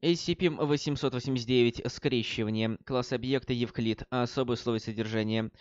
SCP-889 скрещивание. Класс объекта Евклид. Особые условия содержания.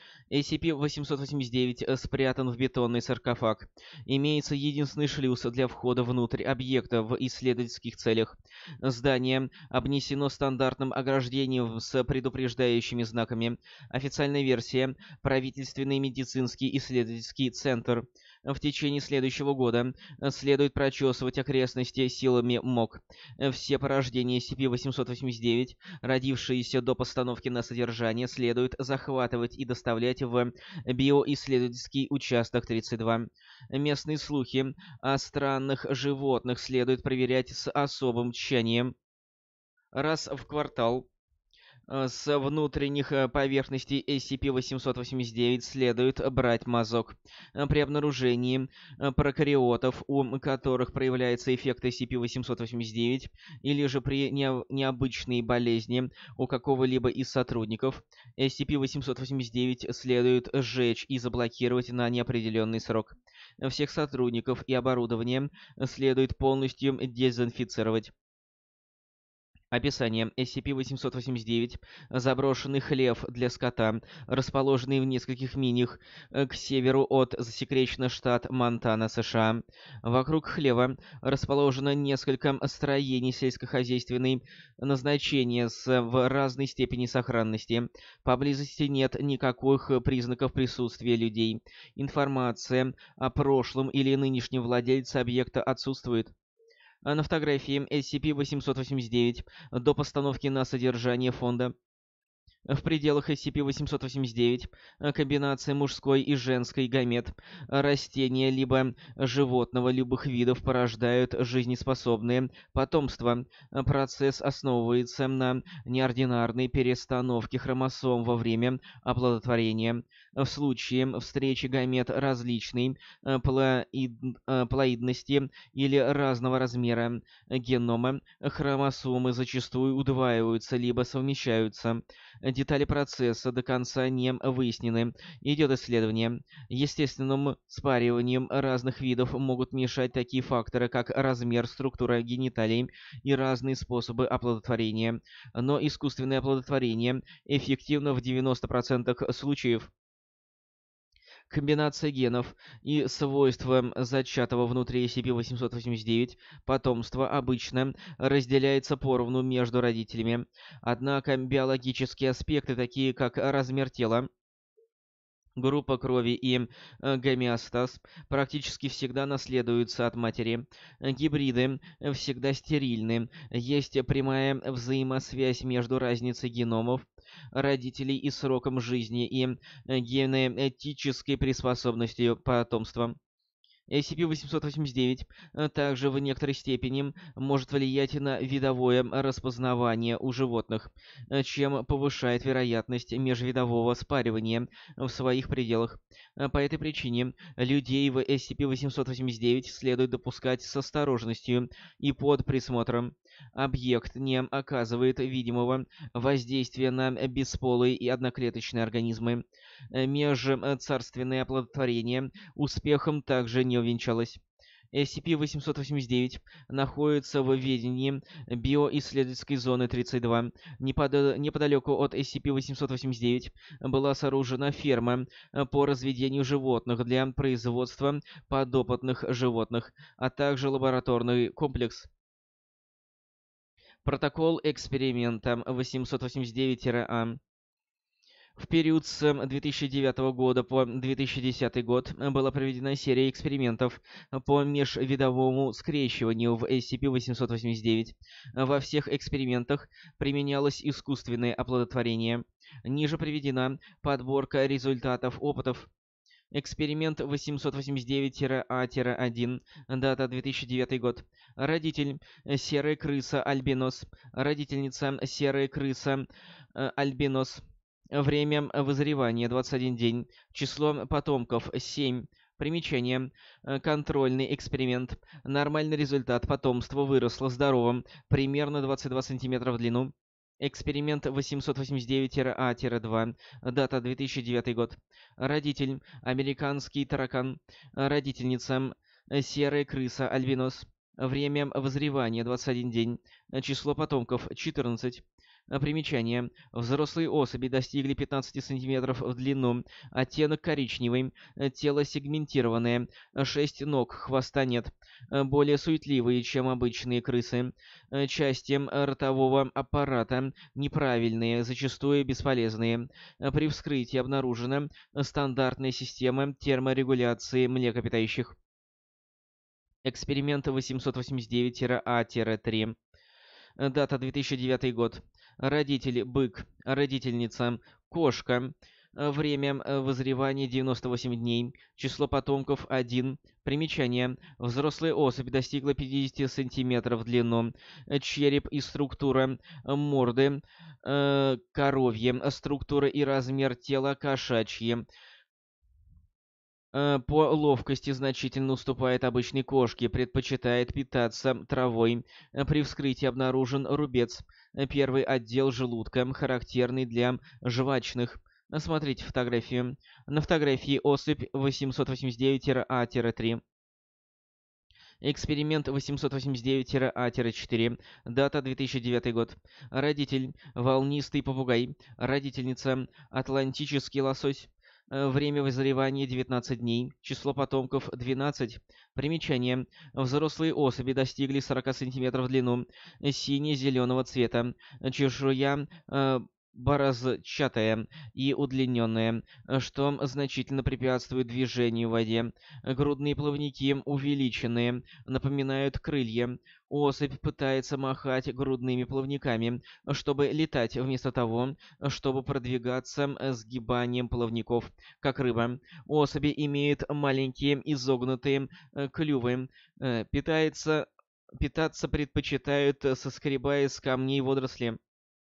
SCP-889 спрятан в бетонный саркофаг. Имеется единственный шлюз для входа внутрь объекта в исследовательских целях. Здание обнесено стандартным ограждением с предупреждающими знаками. Официальная версия. Правительственный медицинский исследовательский центр. В течение следующего года следует прочесывать окрестности силами МОК. Все порождения SCP-889, родившиеся до постановки на содержание, следует захватывать и доставлять в биоисследовательский участок 32. Местные слухи о странных животных следует проверять с особым тщанием. Раз в квартал с внутренних поверхностей SCP-889 следует брать мазок. При обнаружении прокариотов, у которых проявляется эффект SCP-889, или же при необычной болезни у какого-либо из сотрудников, SCP-889 следует сжечь и заблокировать на неопределенный срок. Всех сотрудников и оборудование следует полностью дезинфицировать. Описание. SCP-889. Заброшенный хлев для скота, расположенный в нескольких милях к северу от засекреченного штат Монтана, США. Вокруг хлева расположено несколько строений сельскохозяйственной назначения в разной степени сохранности. Поблизости нет никаких признаков присутствия людей. Информация о прошлом или нынешнем владельце объекта отсутствует. На фотографии SCP-889 до постановки на содержание фонда. В пределах SCP-889 комбинация мужской и женской гамет, растения либо животного любых видов порождают жизнеспособное потомство. Процесс основывается на неординарной перестановке хромосом во время оплодотворения. В случае встречи гамет различной плоидности или разного размера генома, хромосомы зачастую удваиваются либо совмещаются. Детали процесса до конца не выяснены. Идет исследование. Естественным спариванием разных видов могут мешать такие факторы, как размер, структура гениталий и разные способы оплодотворения. Но искусственное оплодотворение эффективно в 90% случаев. Комбинация генов и свойств зачатого внутри SCP-889 потомства обычно разделяется поровну между родителями. Однако биологические аспекты, такие как размер тела, группа крови и гомеостаз практически всегда наследуются от матери. Гибриды всегда стерильны. Есть прямая взаимосвязь между разницей геномов родителей и сроком жизни и генетической приспособностью потомства. SCP-889 также в некоторой степени может влиять на видовое распознавание у животных, чем повышает вероятность межвидового спаривания в своих пределах. По этой причине людей в SCP-889 следует допускать с осторожностью и под присмотром. Объект не оказывает видимого воздействия на бесполые и одноклеточные организмы. Межцарственное оплодотворение успехом также не увенчалось. SCP-889 находится в ведении биоисследовательской зоны 32. Неподалеку от SCP-889 была сооружена ферма по разведению животных для производства подопытных животных, а также лабораторный комплекс. Протокол эксперимента 889-А. В период с 2009 года по 2010 год была проведена серия экспериментов по межвидовому скрещиванию в SCP-889. Во всех экспериментах применялось искусственное оплодотворение. Ниже приведена подборка результатов опытов. Эксперимент 889-А-1, дата 2009 год. Родитель серая крыса альбинос, родительница серая крыса альбинос. Время вызревания 21 день. Число потомков 7. Примечание. Контрольный эксперимент. Нормальный результат. Потомство выросло здоровым, примерно 22 см в длину. Эксперимент 889-А-2. Дата 2009 год. Родитель американский таракан. Родительница серая крыса альбинос. Время вызревания 21 день. Число потомков 14. Примечание. Взрослые особи достигли 15 сантиметров в длину. Оттенок коричневый. Тело сегментированное. 6 ног, хвоста нет. Более суетливые, чем обычные крысы. Части ротового аппарата неправильные, зачастую бесполезные. При вскрытии обнаружена стандартная система терморегуляции млекопитающих. Эксперимент 889-А-3. Дата 2009 год. Родители бык, родительница кошка. Время вызревания 98 дней. Число потомков 1. Примечание. Взрослая особь достигла 50 сантиметров в длину. Череп и структура морды коровьи. Структура и размер тела кошачьи. По ловкости значительно уступает обычной кошке, предпочитает питаться травой. При вскрытии обнаружен рубец. Первый отдел желудка, характерный для жвачных. Смотрите фотографию. На фотографии особь 889-А-3. Эксперимент 889-А-4. Дата 2009 год. Родитель — волнистый попугай. Родительница — атлантический лосось. Время вызревания 19 дней. Число потомков 12. Примечание. Взрослые особи достигли 40 сантиметров в длину. Сине-зеленого цвета. Чешуя борозчатая и удлиненная, что значительно препятствует движению в воде. Грудные плавники увеличенные, напоминают крылья. Особь пытается махать грудными плавниками, чтобы летать вместо того, чтобы продвигаться сгибанием плавников, как рыба. Особи имеют маленькие изогнутые клювы, питаться предпочитают, соскребая с камней водоросли.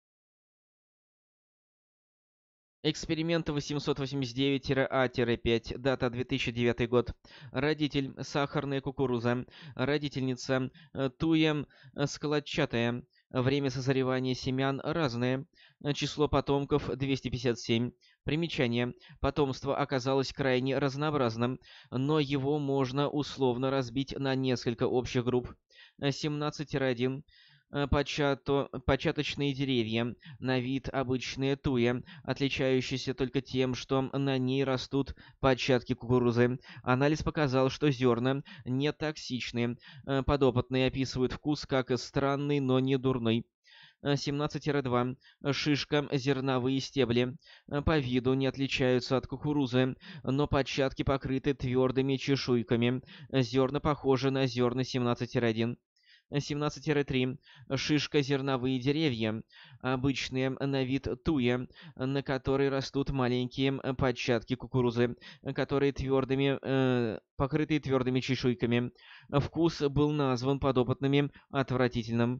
Эксперимент 889-А-5. Дата 2009 год. Родитель — сахарная кукуруза. Родительница — туя складчатая. Время созревания семян разное. Число потомков 257. Примечание. Потомство оказалось крайне разнообразным, но его можно условно разбить на несколько общих групп. 17-1. Початочные деревья, на вид обычные туя, отличающиеся только тем, что на ней растут початки кукурузы. Анализ показал, что зерна не токсичны. Подопытные описывают вкус как странный, но не дурной. 17-2. Шишка, зерновые стебли. По виду не отличаются от кукурузы, но початки покрыты твердыми чешуйками. Зерна похожи на зерна 17-1. 17-3. Шишко-зерновые деревья. Обычные на вид туя, на которой растут маленькие початки кукурузы, которые покрытые твердыми чешуйками. Вкус был назван подопытными отвратительным.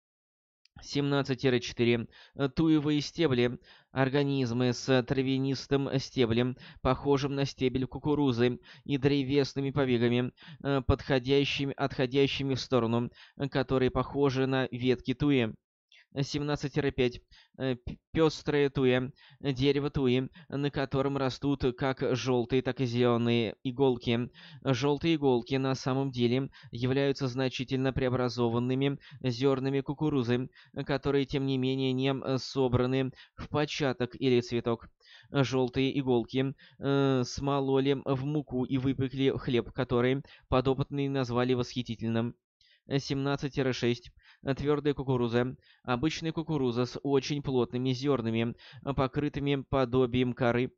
17-4. Туевые стебли. Организмы с травянистым стеблем, похожим на стебель кукурузы, и древесными побегами, отходящими в сторону, которые похожи на ветки туи. 17-5. Пестрая туя. Дерево туи, на котором растут как желтые, так и зеленые иголки. Желтые иголки на самом деле являются значительно преобразованными зернами кукурузы, которые, тем не менее, не собраны в початок или цветок. Желтые иголки смололи в муку и выпекли хлеб, который подопытные назвали восхитительным. 17-6. Твердая кукуруза. Обычная кукуруза с очень плотными зернами, покрытыми подобием коры.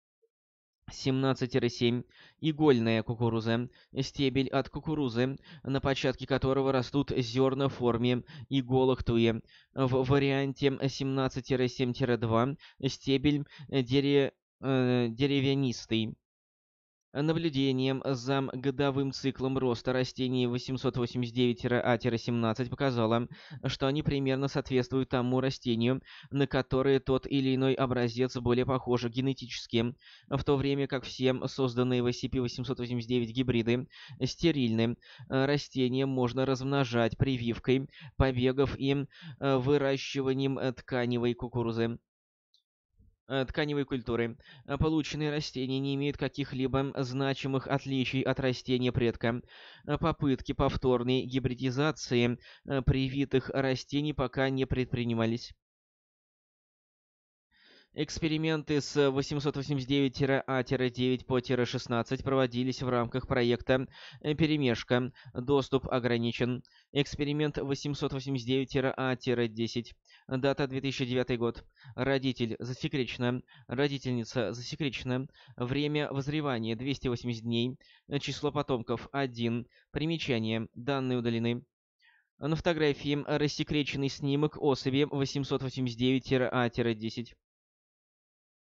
17-7. Игольная кукуруза. Стебель от кукурузы, на початке которого растут зерна в форме иголок туи. В варианте 17-7-2 стебель деревянистый. Наблюдением за годовым циклом роста растений 889-А-17 показало, что они примерно соответствуют тому растению, на которое тот или иной образец более похож генетически, в то время как все созданные в SCP-889 гибриды стерильны. Растения можно размножать прививкой побегов и выращиванием тканевой кукурузы. тканевой культуры. Полученные растения не имеют каких-либо значимых отличий от растения предка. Попытки повторной гибридизации привитых растений пока не предпринимались. Эксперименты с 889-А-9 по 16 проводились в рамках проекта «Перемешка. Доступ ограничен». Эксперимент 889-А-10. Дата 2009 год. Родитель засекречено. Родительница засекречена. Время вызревания 280 дней. Число потомков 1. Примечание. Данные удалены. На фотографии рассекреченный снимок особи 889-А-10.